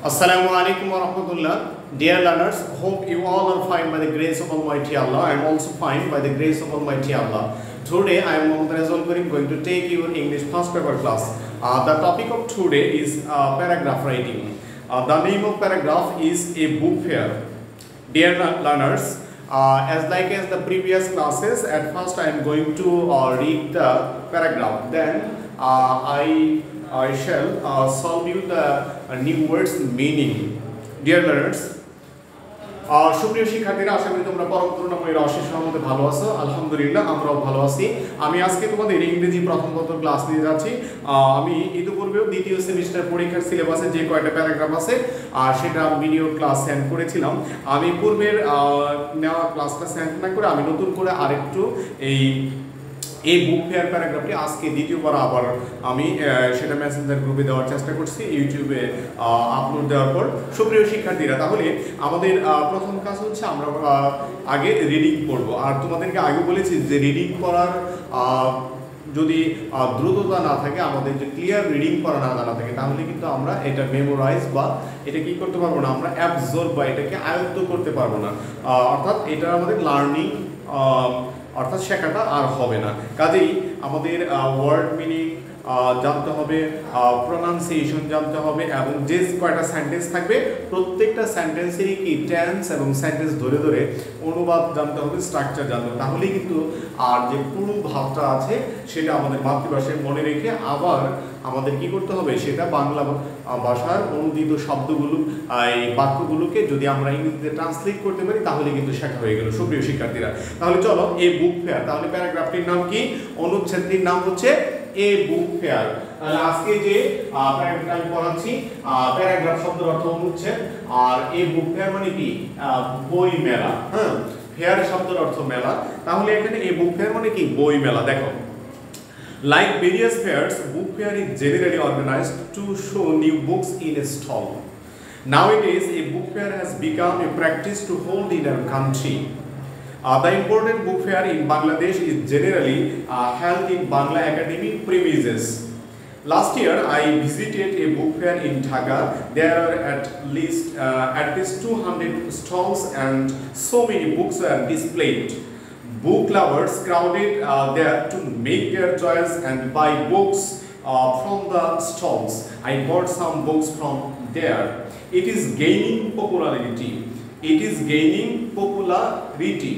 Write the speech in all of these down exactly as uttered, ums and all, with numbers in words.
Assalamu alaikum wa rahmatullah. Dear learners, hope you all are fine by the grace of Almighty Allah. I am also fine by the grace of Almighty Allah. Today I am Mohammad Rizal Karim going to take your English first paper class. Uh, the topic of today is uh, paragraph writing. Uh, the name of paragraph is a book fair. Dear learners, uh, as like as the previous classes, at first I am going to uh, read the paragraph. Then uh, I I shall uh, solve you the uh, new words meaning. Dear learners, সুপ্রিয় শিক্ষার্থীরা, আশা করি তোমরা পরম করুণাময়ের অশেষ রহমতে ভালো আছো। আলহামদুলিল্লাহ, আমরাও ভালো আছি। আমি আজকে তোমাদের ইংরেজি প্রথম পত্র ক্লাস নিয়ে যাচ্ছি। আমি ইতিপূর্বেও দ্বিতীয় সেমিস্টার পরীক্ষার সিলেবাসে যে কয়টা প্যারাগ্রাফ আছে আর সেটা ভিডিও ক্লাস সেন্ড করেছিলাম। আমি পূর্বের নেওয়া ক্লাসটা সেন্ড না করে আমি নতুন করে আরেকটু এই এই বুক ফেয়ার প্যারাগ্রাফটি আজকে দ্বিতীয়বার আবার আমি সেটা মেসেঞ্জার গ্রুপে দেওয়ার চেষ্টা করছি, ইউটিউবে আপলোড দেওয়ার পর। সুপ্রিয় শিক্ষার্থীরা, তাহলে আমাদের প্রথম কাজ হচ্ছে আমরা আগে রিডিং পড়ব। আর তোমাদেরকে আগে বলেছি যে রিডিং পড়ার যদি দ্রুততা না থাকে, আমাদের যে ক্লিয়ার রিডিং করা না জানা থাকে, তাহলে কিন্তু আমরা এটা মেমোরাইজ বা এটা কি করতে পারবো না, আমরা অ্যাবজর্ব বা এটাকে আয়ত্ত করতে পারবো না। অর্থাৎ এটা আমাদের লার্নিং অর্থাৎ শেখাটা আর হবে না। কাজেই আমাদের ওয়ার্ড মিনিং জানতে হবে, প্রোনাউন্সিয়েশন জানতে হবে, এবং যে কয়টা সেন্টেন্স থাকবে প্রত্যেকটা সেন্টেন্সেরই কি টেন্স এবং সেন্টেন্স ধরে ধরে অনুবাদ জানতে হবে, স্ট্রাকচার জানতে হবে। তাহলেই কিন্তু আর যে পুরো ভাবটা আছে সেটা আমাদের মাতৃভাষায় মনে রেখে আবার আমাদের কি করতে হবে, সেটা বাংলা ভাষার অনুদিত শব্দগুলো এই বাক্যগুলোকে যদি আমরা ইংরেজিতে ট্রান্সলেট করতে পারি তাহলে কিন্তু শেখা হয়ে গেল। সুপ্রিয় শিক্ষার্থীরা, তাহলে চলো এই বুক ফেয়ার, তাহলে প্যারাগ্রাফটির নাম কি, অনুচ্ছেদটির নাম হচ্ছে এ বুক ফেয়ার। তাহলে আজকে যে প্যারাগ্রাফ আমি পড়াচ্ছি, প্যারাগ্রাফ শব্দের অর্থ অনুচ্ছেদ, আর এ বুক ফেয়ার মানে কি বই মেলা। হ্যাঁ, ফেয়ার শব্দের অর্থ মেলা, তাহলে এখানে এ বুক ফেয়ার মানে কি বই মেলা। দেখো, like various fairs, book fair is generally organized to show new books in a stall. Nowadays, a book fair has become a practice to hold in our country. Uh, the important book fair in Bangladesh is generally uh, held in Bangla academic premises. Last year, I visited a book fair in Dhaka. There are at least uh, at least two hundred stalls and so many books are displayed. Book lovers crowded uh, there to make their choice and buy books uh, from the stalls. I bought some books from there. It is gaining popularity. It is gaining popularity.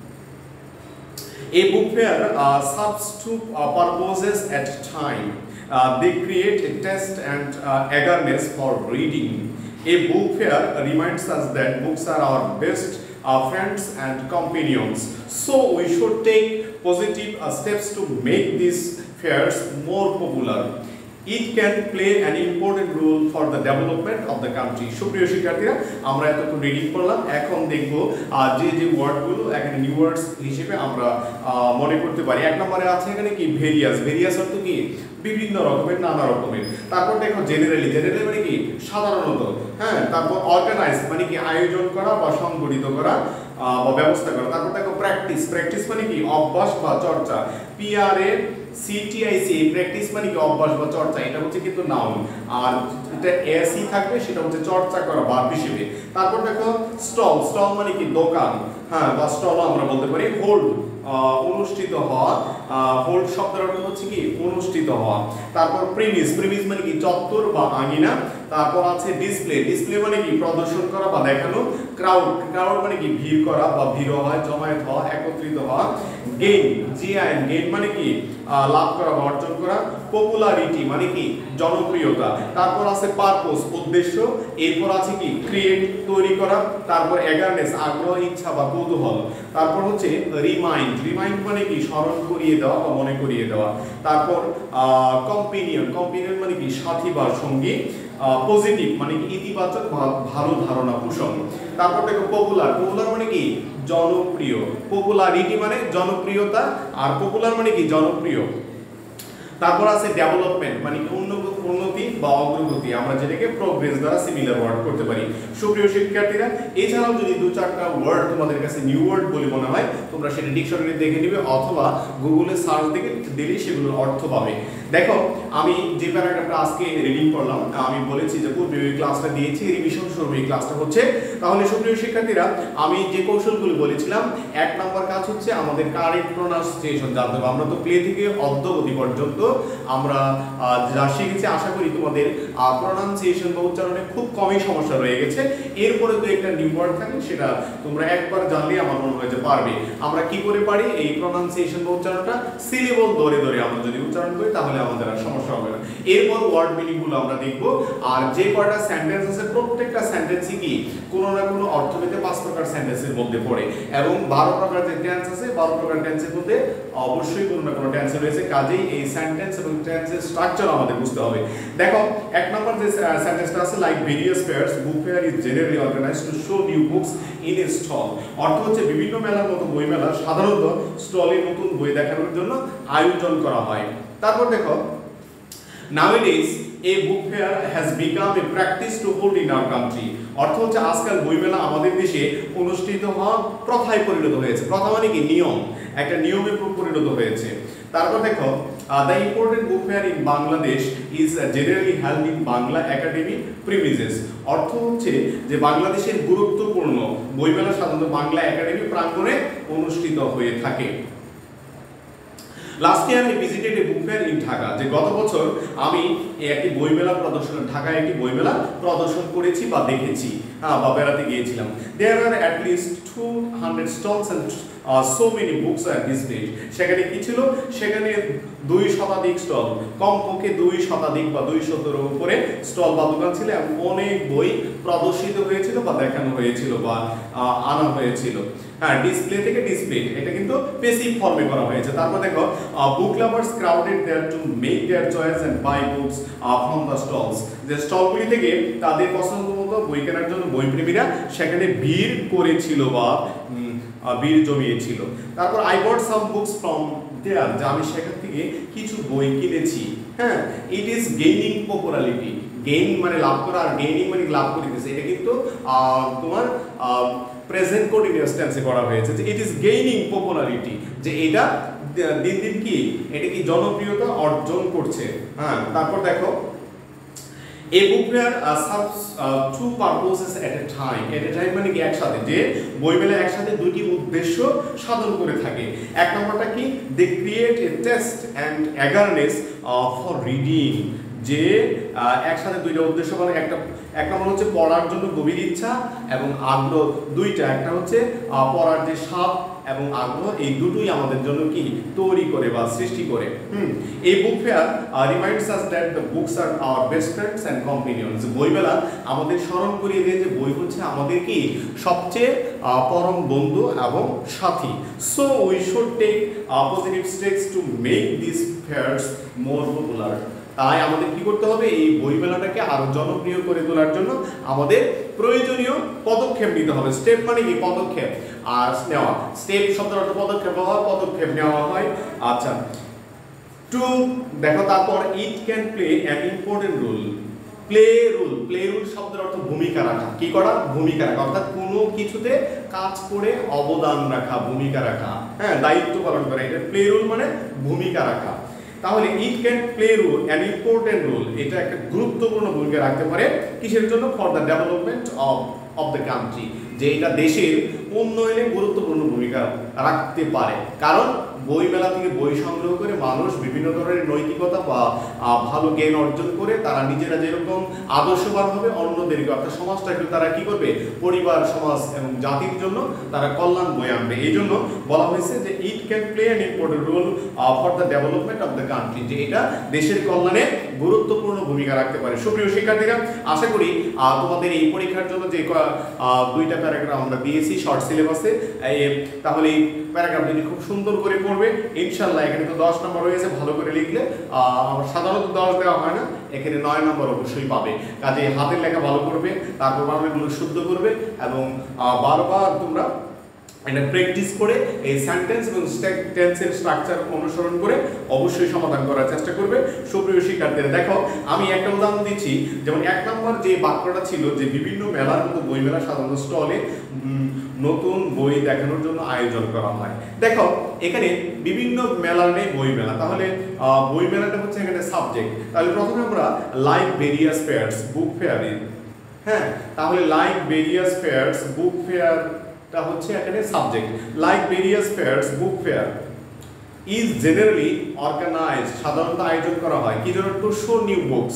A book fair uh, serves two uh, purposes at a time. Uh, they create a taste and uh, eagerness for reading. A book fair reminds us that books are our best our friends and companions. So we should take positive uh, steps to make these fairs more popular. It can play an important role for the development of the country. সুপ্রিয় শিক্ষার্থীরা, আমরা এতক্ষণ reading করলাম, এখন দেখব যে যে ওয়ার্ডগুলো এখানে নিউ ওয়ার্ডস হিসেবে আমরা মনে করতে পারি। এক নম্বরে আছে এখানে কি ভেরিয়াস। ভেরিয়াস অর্থ কি বিভিন্ন রকমের, নানা রকমের। তারপর দেখো জেনারেলি। জেনারেলি মানে কি সাধারণত। হ্যাঁ, তারপর অর্গানাইজ মানে কি আয়োজন করা বা সংগঠিত করা বা ব্যবস্থা করা। তারপর দেখো প্র্যাকটিস। প্র্যাকটিস মানে কি অভ্যাস বা চর্চা। P R A C T I C, practice মানে কি অভ্যাস বা চর্চা, এটা হচ্ছে কিন্তু নাউন। আর এটা এসি থাকবে সেটা হচ্ছে চর্চা করা ভার্ব হিসেবে। তারপর দেখো স্টল। স্টল মানে কি দোকান, হ্যাঁ, বা স্টলও আমরা বলতে পারি। হোল্ড অনুষ্ঠিত হওয়া। হোল্ড শব্দের অর্থ হচ্ছে কি অনুষ্ঠিত হওয়া। তারপর প্রিমিস। প্রিমিস মানে কি চত্বর বা আঙিনা। তারপর আছে ডিসপ্লে। ডিসপ্লে মানে কি প্রদর্শন করা বা দেখানো। ক্রাউড। ক্রাউড মানে কি ভিড় করা বা ভিড় হওয়া, জমায়েত হওয়া, একত্রিত হওয়া। গেইন। জি আইন। গেইন মানে কি লাভ করা বা অর্জন করা। পপুলারিটি মানে কি জনপ্রিয়তা। তারপর আছে পারপোজ উদ্দেশ্য। এরপর আছে কি ক্রিয়েট তৈরি করা। তারপর এগারনেস আগ্রহ, ইচ্ছা বা কৌতূহল। তারপর হচ্ছে রিমাইন্ড। রিমাইন্ড মানে কি স্মরণ করিয়ে দেওয়া বা মনে করিয়ে দেওয়া। তারপর কম্পেনিয়ন। কম্পেনিয়ন মানে কি সাথী বা সঙ্গী। পজিটিভ মানে কি ইতিবাচক ভালো ধারণা পোষণ। তারপর দেখো পপুলার। পপুলার মানে কি জনপ্রিয়। পপুলারিটি মানে জনপ্রিয়তা, আর পপুলার মানে কি জনপ্রিয়। তারপর আছে ডেভেলপমেন্ট মানে উন্নতি বা অগ্রগতি, আমরা যেটাকে প্রোগ্রেস দ্বারা সিমিলার ওয়ার্ড করতে পারি। সুপ্রিয় শিক্ষার্থীরা, এছাড়াও যদি দু চারটা ওয়ার্ড তোমাদের কাছে নিউ ওয়ার্ড বলে মনে হয়, তোমরা সেটা ডিকশনারি দেখে নিবে অথবা গুগলে সার্চ দিকে দিলেই সেগুলোর অর্থ পাবে। দেখো আমি যে প্যারাগ্রাফটা আজকে রিডিং করলাম, আমি বলেছি যে পূর্বে ওই ক্লাসটা দিয়েছি, রিভিশন স্বরূপ এই ক্লাসটা হচ্ছে। তাহলে সুপ্রিয় শিক্ষার্থীরা, আমি যে কৌশলগুলো বলেছিলাম, এক নম্বর কাজ হচ্ছে আমাদের কারেক্ট প্রোনাউন্সিয়েশন জানতে হবে। আমরা তো প্লে থেকে অদ্যবধি পর্যন্ত আমরা যা শিখেছি, আশা করি তোমাদের প্রোনাউন্সিয়েশন বা উচ্চারণে খুব কমই সমস্যা রয়ে গেছে। এরপরে তো একটা নিউ ওয়ার্ড থাকে, সেটা তোমরা একবার জানলে আমার মনে হয় যে পারবে। আমরা কি করে পারি এই প্রোনাউন্সিয়েশন বা উচ্চারণটা? সিলেবল ধরে ধরে আমরা যদি উচ্চারণ করি তাহলে আমাদের আর সমস্যা হবে না। এরপর ওয়ার্ড মিনিং গুলো আমরা দেখব। আর যে কয়টা সেন্টেন্স আছে, প্রত্যেকটা সেন্টেন্সই কি কোনো না কোনো অর্থভেদে পাঁচ প্রকার সেন্টেন্সের মধ্যে পড়ে, এবং বারো প্রকার যে টেন্স আছে, বারো প্রকার টেন্সের মধ্যে অবশ্যই কোনো না কোনো টেন্স রয়েছে। কাজেই এই সেন্টেন্স এবং টেন্সের স্ট্রাকচার আমাদের বুঝতে হবে। দেখো এক নম্বর যে সেন্টেন্সটা আছে, like various fairs, book fair is generally organised to show new books in a stall. অর্থ হচ্ছে বিভিন্ন মেলার মতো বই মেলা সাধারণত স্টলে নতুন বই দেখানোর জন্য আয়োজন করা হয়। তারপর দেখো, nowadays a book fair has become a practice to hold in our country। অর্থ হচ্ছে আজকাল বইমেলা আমাদের দেশে অনুষ্ঠিত হওয়া প্রথায় পরিণত হয়েছে। প্রথা মানে কি? নিয়ম, একটা নিয়মে পরিণত হয়েছে। তারপর দেখো, the important book fair in Bangladesh is generally held in Bangla academy premises। অর্থ হচ্ছে যে বাংলাদেশের গুরুত্বপূর্ণ বইমেলা সাধারণত বাংলা একাডেমি প্রাঙ্গণে অনুষ্ঠিত হয়ে থাকে। Last year I visited a book fair in Dhaka. যে গত বছর আমি একটি বইমেলা প্রদর্শন, ঢাকায় একটি বইমেলা প্রদর্শন করেছি বা দেখেছি, হ্যাঁ, বা বেড়াতে গিয়েছিলাম। There are at least two hundred stalls and so many books are displayed. সেখানে কি ছিল? সেখানে দুই শতাধিক স্টল, কমপক্ষে দুই শতাধিক বা দুই শতের উপরে স্টল বা দোকান ছিল, এবং অনেক বই প্রদর্শিত হয়েছিল বা দেখানো হয়েছিল বা আনা হয়েছিল। হ্যাঁ, ডিসপ্লে থেকে ডিসপ্লে, এটা কিন্তু পেসিভ ফর্মে করা হয়েছে। তারপর দেখো, book lovers crowded there to make their choice and buy books from the stalls. যে স্টলগুলি থেকে তাদের পছন্দ মতো বই কেনার জন্য বইপ্রেমীরা সেখানে ভিড় করেছিল বা ভিড় জমিয়েছিল। তারপর I bought some books from there, যে আমি সেখান থেকে কিছু বই কিনেছি। হ্যাঁ, it is gaining popularity. Gain মানে লাভ করা, আর গেইনিং মানে লাভ করিতেছে। এটা কিন্তু তোমার প্রেজেন্ট কন্টিনিউয়াস টেন্সে করা হয়েছে, যে ইট ইজ গেইনিং পপুলারিটি, যে এটা দিন দিন কি এটা কি জনপ্রিয়তা অর্জন করছে। হ্যাঁ, তারপর দেখো, a book fair uh, serves uh, two purposes at a time। at a time মানে কি একসাথে, যে বইমেলা একসাথে দুটি উদ্দেশ্য সাধন করে থাকে। এক নম্বরটা কি? they create a taste and eagerness uh, for reading। যে একসাথে দুইটা উদ্দেশ্য, মানে একটা এক নম্বর হচ্ছে পড়ার জন্য গভীর ইচ্ছা এবং আগ্রহ, দুইটা, একটা হচ্ছে পড়ার যে স্বাদ এবং আগ্রহ, এই দুটোই আমাদের জন্য কি তৈরি করে বা সৃষ্টি করে। হুম এই book fair reminds us that the books are our best friends and companions. বইমেলা আমাদের স্মরণ করিয়ে দেয় যে বই হচ্ছে আমাদের কি সবচেয়ে পরম বন্ধু এবং সাথী। So we should take positive steps to make this fairs more popular. তাই আমাদের কি করতে হবে? এই বইমেলাটাকে আরো জনপ্রিয় করে তোলার জন্য আমাদের প্রয়োজনীয় পদক্ষেপ নিতে হবে। স্টেপ মানে কি? পদক্ষেপ। আর নেওয়া, স্টেপ শব্দের অর্থ পদক্ষেপ হয়, পদক্ষেপ নেওয়া হয়। আচ্ছা, টু দেখো, তারপর it can play an important role. Play role, play role শব্দের অর্থ ভূমিকা রাখা। কি করা? ভূমিকা রাখা, অর্থাৎ কোনো কিছুতে কাজ করে অবদান রাখা, ভূমিকা রাখা, হ্যাঁ, দায়িত্ব পালন করা, এটা প্লে রোল মানে ভূমিকা রাখা। তাহলে it can play role an important role, এটা একটা গুরুত্বপূর্ণ ভূমিকা রাখতে পারে। কিসের জন্য? For the development of of the country, যে এটা দেশের উন্নয়নে গুরুত্বপূর্ণ ভূমিকা রাখতে পারে। কারণ বইমেলা থেকে বই সংগ্রহ করে মানুষ বিভিন্ন ধরনের নৈতিকতা বা ভালো জ্ঞান অর্জন করে তারা নিজেরা যেরকম আদর্শবান হবে, অন্যদেরকে অর্থাৎ সমাজটাকে তারা কি করবে? পরিবার, সমাজ এবং জাতির জন্য তারা কল্যাণ বয়ে আনবে। এই জন্য বলা হয়েছে যে it can play an important role for the development of the country, যে এটা দেশের কল্যাণে গুরুত্বপূর্ণ ভূমিকা রাখতে পারে। সুপ্রিয় শিক্ষার্থীরা, আশা করি তোমাদের এই পরীক্ষার জন্য যে দুইটা প্যারাগ্রাফ আমরা দিয়েছি শর্ট সিলেবাসে, তাহলে এই প্যারাগ্রাফ যদি খুব সুন্দর করে পড়বে ইনশাআল্লাহ, এখানে তো দশ নম্বর রয়েছে, ভালো করে লিখলে আমার সাধারণত দশ দেওয়া হয় না, এখানে নয় নম্বর অবশ্যই পাবে। কাজে হাতের লেখা ভালো করবে, তারপর বানানগুলো শুদ্ধ করবে এবং বারবার তোমরা এটা প্র্যাকটিস করে এই সেন্টেন্স এবং টেন্সের স্ট্রাকচার অনুসরণ করে অবশ্যই সমাধান করার চেষ্টা করবে সুপ্রিয় শিক্ষার্থীরা। দেখো আমি একটা উদাহরণ দিচ্ছি, যেমন এক নম্বর যে বাক্যটা ছিল যে বিভিন্ন মেলার মতো বই মেলা সাধারণত স্টলে নতুন বই দেখানোর জন্য আয়োজন করা হয়। দেখো এখানে বিভিন্ন মেলার নেই বই মেলা, তাহলে বই মেলাটা হচ্ছে এখানে সাবজেক্ট। তাহলে প্রথমে আমরা like various fairs book fair, হ্যাঁ তাহলে like various fairs book fair টা হচ্ছে এখানে subject. Like various fairs book fair is generally organised, সাধারণত আয়োজন করা হয় কি জন্য? To show new books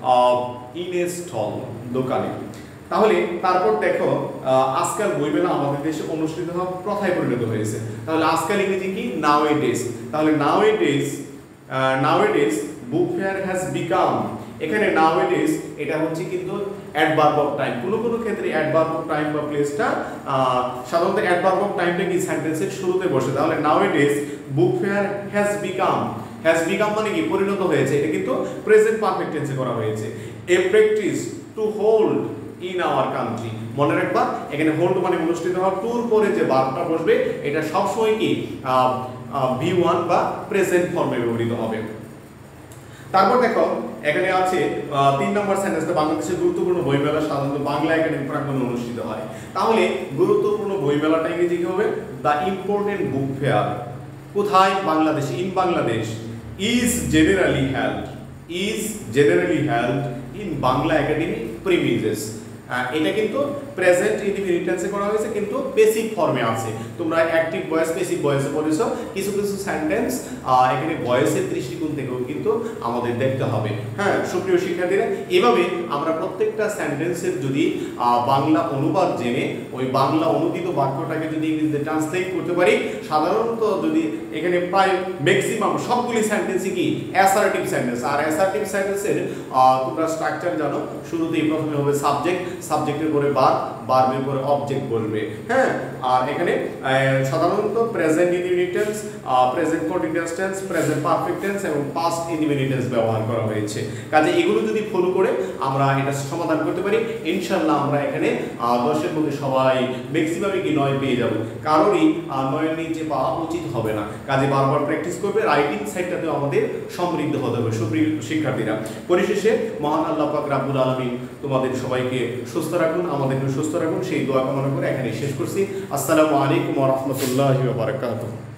in a stall, দোকানে। তাহলে তারপর দেখো আজকাল বইমেলা আমাদের দেশে অনুষ্ঠিত হওয়া প্রথায় পরিণত হয়েছে। তাহলে আজকাল ইংরেজি কি? Nowadays. তাহলে nowadays nowadays book fair has become, এখানে নাও এ ডেজ এটা হচ্ছে কিন্তু অ্যাডভার্ব অফ টাইম। কোনো কোনো ক্ষেত্রে অ্যাডভার্ব অফ টাইম বা প্লেসটা সাধারণত অ্যাডভার্ব অফ টাইমটা কি সেন্টেন্সের শুরুতে বসে। তাহলে nowadays book fair has become, has become মানে কি? পরিণত হয়েছে। এটা কিন্তু প্রেজেন্ট পারফেক্ট টেন্সে করা হয়েছে। A practice to hold in our country, মনে রাখবা এখানে হোল্ড মানে অনুষ্ঠিত হওয়া, টুর পরে যে ভার্বটা বসবে এটা সবসময় কি ভি ওয়ান বা প্রেজেন্ট ফর্মে ব্যবহৃত হবে। তারপর দেখো এখানে আছে তিন নম্বর সেন্টেন্সটা, বাংলাদেশের গুরুত্বপূর্ণ বইমেলা সাধারণত বাংলা একাডেমি প্রাঙ্গণে অনুষ্ঠিত হয়। তাহলে গুরুত্বপূর্ণ বইমেলাটা ইংরেজি কি হবে? দ্য ইম্পর্টেন্ট বুক ফেয়ার কোথায়? Bangladesh, in Bangladesh. Is generally held, is generally held in Bangla Academy premises. এটা কিন্তু প্রেজেন্ট ইনডিফিনিট টেন্সে করা হয়েছে কিন্তু বেসিক ফর্মে আছে। তোমরা অ্যাক্টিভ ভয়েস পেসিভ ভয়েসে পড়েছো, কিছু কিছু সেন্টেন্স এখানে ভয়েসের দৃষ্টিকোণ থেকেও কিন্তু আমাদের দেখতে হবে। হ্যাঁ সুপ্রিয় শিক্ষার্থীরা, এভাবে আমরা প্রত্যেকটা সেন্টেন্সের যদি বাংলা অনুবাদ জেনে ওই বাংলা অনুদিত বাক্যটাকে যদি ইংরেজিতে ট্রান্সলেট করতে পারি, সাধারণত যদি এখানে প্রায় ম্যাক্সিমাম সবগুলি সেন্টেন্সই কি অ্যাসার্টিভ সেন্টেন্স। আর অ্যাসার্টিভ সেন্টেন্সের তোমরা স্ট্রাকচার জানো, শুরুতেই প্রথমে হবে সাবজেক্ট, সাবজেক্টের পরে ভার্ব, ভার্বের পরে অবজেক্ট বলবে। হ্যাঁ আর এখানে সাধারণত present indefinite tense, present continuous tense, present perfect tense এবং পাস্ট ইনডিফিনিট টেন্স ব্যবহার করা হয়েছে। কাজে এগুলো যদি ফলো করে আমরা এটা সমাধান করতে পারি, ইনশাআল্লাহ আমরা এখানে দশের মধ্যে সবাই ম্যাক্সিমামই কি নয় পেয়ে যাব। কারোরই নয়ের নিচে পাওয়া উচিত হবে না। কাজে বারবার প্র্যাকটিস করবে, রাইটিং সাইডটাতেও আমাদের সমৃদ্ধ হতে হবে সুপ্রিয় শিক্ষার্থীরা। পরিশেষে মহান আল্লাহ পাক রাব্বুল আলামিন তোমাদের সবাইকে সুস্থ রাখুন, আমাদেরকে সুস্থ রাখুন, সেই দোয়া কামনা করে এখানে শেষ করছি। আসসালামু আলাইকুম ওয়া রাহমাতুল্লাহি ওয়া বারাকাতুহু।